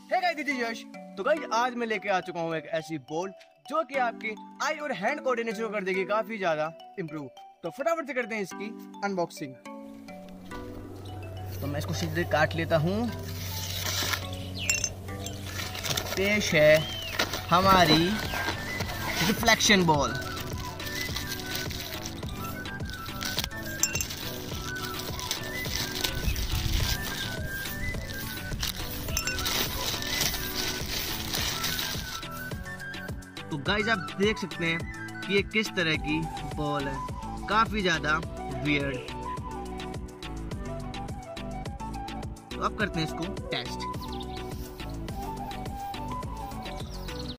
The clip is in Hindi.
Hey guys, this is Yash. तो गाइस आज मैं लेके आ चुका हूँ एक ऐसी बॉल जो कि आपके आई और हैंड कोऑर्डिनेशन को कर देगी काफी ज्यादा इंप्रूव। तो फटाफट से करते हैं इसकी अनबॉक्सिंग। तो मैं इसको सीधे काट लेता हूँ। पेश है हमारी रिफ्लेक्शन बॉल। तो गाइस आप देख सकते हैं कि ये किस तरह की बॉल है, काफी ज्यादा वियर्ड। तो अब करते हैं इसको टेस्ट।